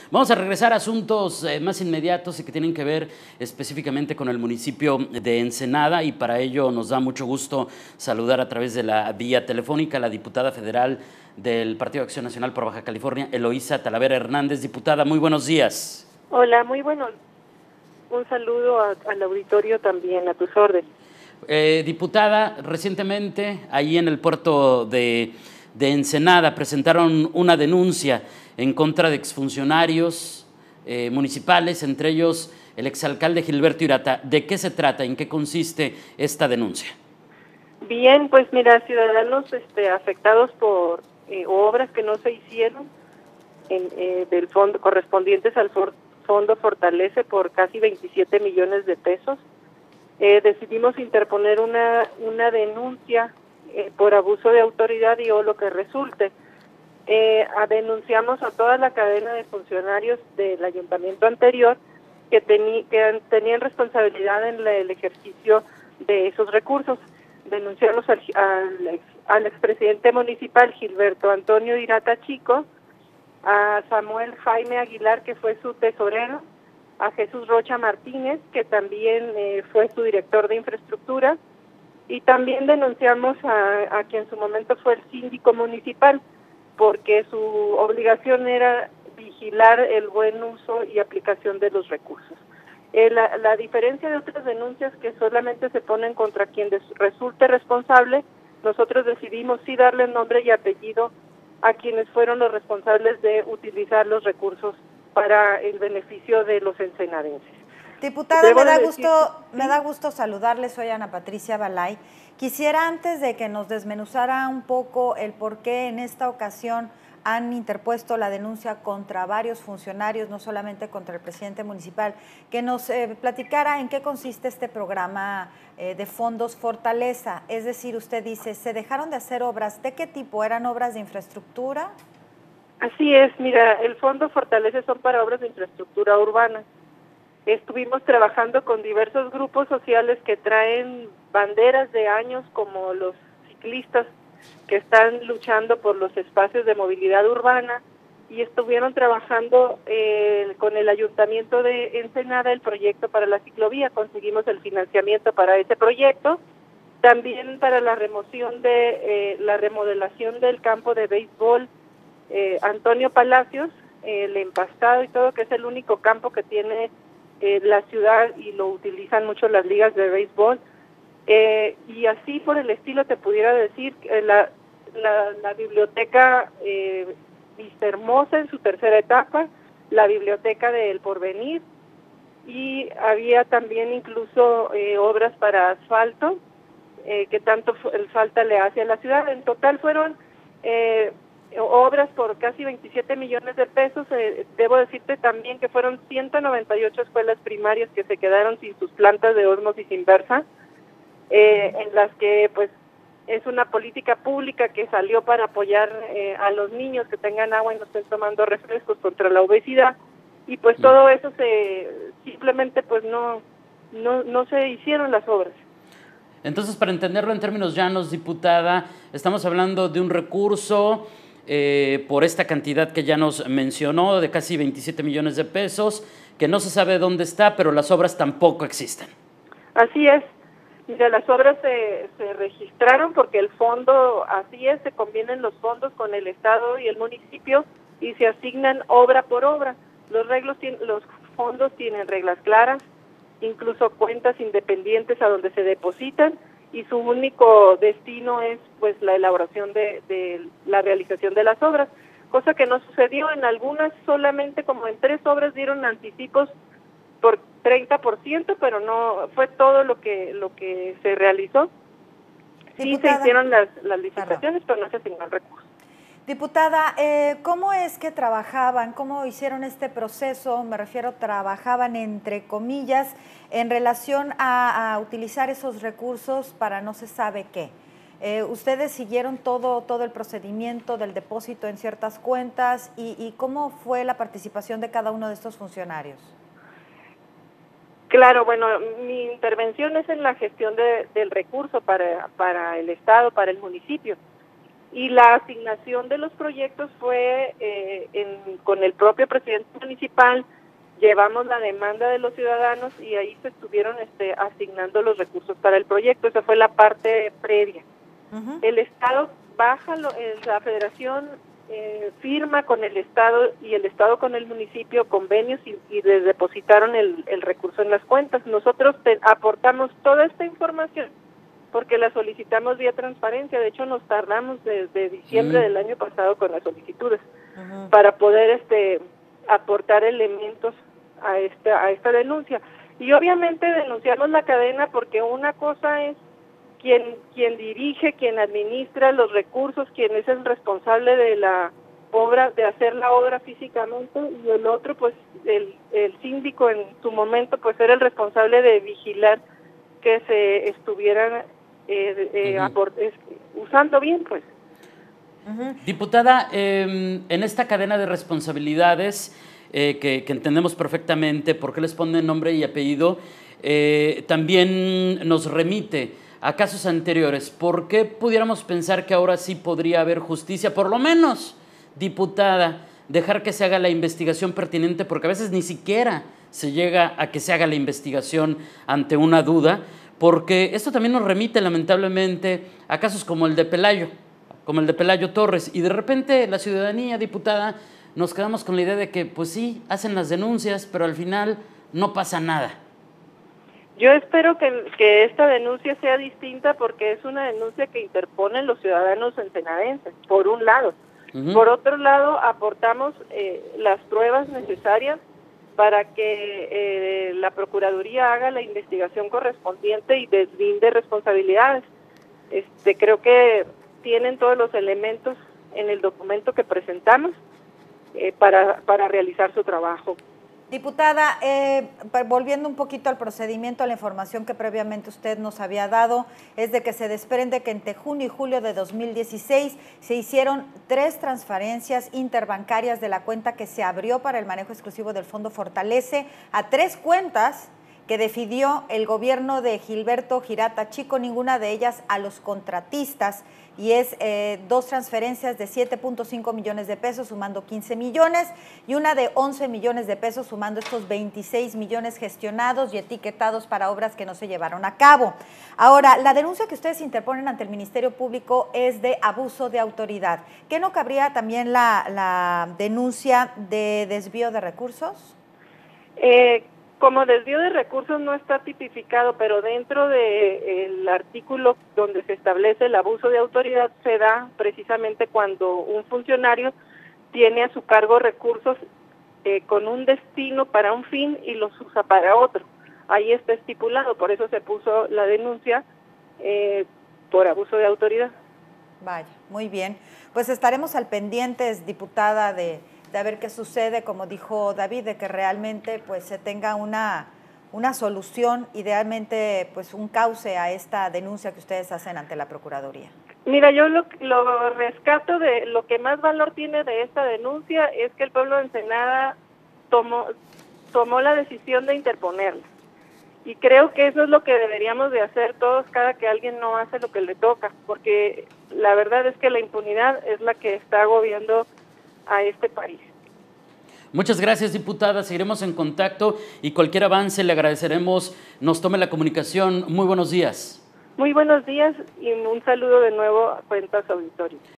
Vamos a regresar a asuntos más inmediatos y que tienen que ver específicamente con el municipio de Ensenada, y para ello nos da mucho gusto saludar a través de la vía telefónica a la diputada federal del Partido de Acción Nacional por Baja California, Eloísa Talavera Hernández. Diputada, muy buenos días. Hola, muy bueno. Un saludo al auditorio también, a tus órdenes. Diputada, recientemente ahí en el puerto de Ensenada presentaron una denuncia en contra de exfuncionarios municipales, entre ellos el exalcalde Gilberto Irata. ¿De qué se trata? ¿En qué consiste esta denuncia? Bien, pues mira, ciudadanos afectados por obras que no se hicieron del fondo correspondientes al Fondo Fortalece por casi 27 millones de pesos. Decidimos interponer una denuncia por abuso de autoridad y o lo que resulte. Denunciamos a toda la cadena de funcionarios del ayuntamiento anterior que tenían responsabilidad en el ejercicio de esos recursos. Denunciamos al expresidente municipal Gilberto Antonio Irata Chico, a Samuel Jaime Aguilar, que fue su tesorero, a Jesús Rocha Martínez, que también fue su director de infraestructura, y también denunciamos a quien en su momento fue el síndico municipal, porque su obligación era vigilar el buen uso y aplicación de los recursos. La diferencia de otras denuncias que solamente se ponen contra quien resulte responsable, nosotros decidimos sí darle nombre y apellido a quienes fueron los responsables de utilizar los recursos para el beneficio de los ensenadenses. Diputada, me da gusto saludarle, soy Ana Patricia Balay. Quisiera, antes de que nos desmenuzara un poco el por qué en esta ocasión han interpuesto la denuncia contra varios funcionarios, no solamente contra el presidente municipal, que nos platicara en qué consiste este programa de fondos Fortaleza. Es decir, usted dice, ¿se dejaron de hacer obras? ¿De qué tipo? ¿Eran obras de infraestructura? Así es, mira, el Fondo Fortaleza son para obras de infraestructura urbana. Estuvimos trabajando con diversos grupos sociales que traen banderas de años, como los ciclistas que están luchando por los espacios de movilidad urbana, y estuvieron trabajando con el Ayuntamiento de Ensenada el proyecto para la ciclovía. Conseguimos el financiamiento para ese proyecto, también para la remoción de la remodelación del campo de béisbol Antonio Palacios, el empastado y todo, que es el único campo que tiene la ciudad y lo utilizan mucho las ligas de béisbol. Y así por el estilo te pudiera decir que la biblioteca Vista Hermosa en su tercera etapa, la biblioteca del Porvenir, y había también incluso obras para asfalto, que tanto el falta le hace a la ciudad. En total fueron obras por casi 27 millones de pesos. Debo decirte también que fueron 198 escuelas primarias que se quedaron sin sus plantas de ósmosis inversa, en las que pues es una política pública que salió para apoyar a los niños que tengan agua y no estén tomando refrescos contra la obesidad, y pues todo eso simplemente pues no se hicieron las obras. Entonces, para entenderlo en términos llanos, diputada, estamos hablando de un recurso por esta cantidad que ya nos mencionó, de casi 27 millones de pesos, que no se sabe dónde está, pero las obras tampoco existen. Así es. Mira, las obras se registraron porque el fondo, así es, se combinan los fondos con el Estado y el municipio y se asignan obra por obra. Los fondos tienen reglas claras, incluso cuentas independientes a donde se depositan, y su único destino es pues la elaboración de la realización de las obras, cosa que no sucedió. En algunas solamente, como en 3 obras, dieron anticipos por 30%, pero no fue todo lo que se realizó. Sí se hicieron las licitaciones, pero no se asignaron recursos. Diputada, ¿cómo es que trabajaban? ¿Cómo hicieron este proceso? Me refiero, trabajaban entre comillas en relación a utilizar esos recursos para no se sabe qué. ¿Ustedes siguieron todo el procedimiento del depósito en ciertas cuentas? ¿Y cómo fue la participación de cada uno de estos funcionarios? Claro, bueno, mi intervención es en la gestión del recurso para el Estado, para el municipio. y la asignación de los proyectos fue con el propio presidente municipal. Llevamos la demanda de los ciudadanos y ahí se estuvieron asignando los recursos para el proyecto. Esa fue la parte previa. El Estado baja, la Federación firma con el Estado y el Estado con el municipio convenios y les depositaron el recurso en las cuentas. Nosotros aportamos toda esta información porque la solicitamos vía transparencia. De hecho, nos tardamos desde diciembre del año pasado con las solicitudes para poder aportar elementos a esta denuncia. Y obviamente denunciamos la cadena porque una cosa es quien dirige, quien administra los recursos, quien es el responsable de la obra, de hacer la obra físicamente, y el otro, pues el síndico en su momento, pues era el responsable de vigilar que se estuvieran usando bien, pues. Diputada, en esta cadena de responsabilidades que entendemos perfectamente por qué les ponen nombre y apellido, también nos remite a casos anteriores. ¿Por qué pudiéramos pensar que ahora sí podría haber justicia? Por lo menos, diputada, dejar que se haga la investigación pertinente, porque a veces ni siquiera se llega a que se haga la investigación ante una duda, porque esto también nos remite lamentablemente a casos como el de Pelayo Torres, y de repente la ciudadanía, diputada, nos quedamos con la idea de que pues sí, hacen las denuncias, pero al final no pasa nada. Yo espero que esta denuncia sea distinta porque es una denuncia que interponen los ciudadanos ensenadenses, por un lado. Por otro lado, aportamos las pruebas necesarias para que la Procuraduría haga la investigación correspondiente y deslinde responsabilidades. Creo que tienen todos los elementos en el documento que presentamos para realizar su trabajo. Diputada, volviendo un poquito al procedimiento, a la información que previamente usted nos había dado, es de que se desprende que entre junio y julio de 2016 se hicieron 3 transferencias interbancarias de la cuenta que se abrió para el manejo exclusivo del Fondo Fortalece a 3 cuentas que definió el gobierno de Gilberto Girata Chico, ninguna de ellas a los contratistas, y es 2 transferencias de 7.5 millones de pesos sumando 15 millones y una de 11 millones de pesos sumando estos 26 millones gestionados y etiquetados para obras que no se llevaron a cabo. Ahora, la denuncia que ustedes interponen ante el Ministerio Público es de abuso de autoridad. ¿Qué no cabría también la denuncia de desvío de recursos? Como desvío de recursos no está tipificado, pero dentro del artículo donde se establece el abuso de autoridad se da precisamente cuando un funcionario tiene a su cargo recursos con un destino para un fin y los usa para otro. Ahí está estipulado, por eso se puso la denuncia por abuso de autoridad. Vaya, muy bien. Pues estaremos al pendientes, diputada, de ver qué sucede, como dijo David, de que realmente pues se tenga una solución, idealmente pues un cauce a esta denuncia que ustedes hacen ante la Procuraduría. Mira, yo lo rescato de lo que más valor tiene de esta denuncia es que el pueblo de Ensenada tomó la decisión de interponerla. Y creo que eso es lo que deberíamos de hacer todos cada que alguien no hace lo que le toca, porque la verdad es que la impunidad es la que está agobiando a este país. Muchas gracias, diputada. Seguiremos en contacto y cualquier avance le agradeceremos. Nos tome la comunicación. Muy buenos días. Muy buenos días y un saludo de nuevo a Cuentas Auditorio.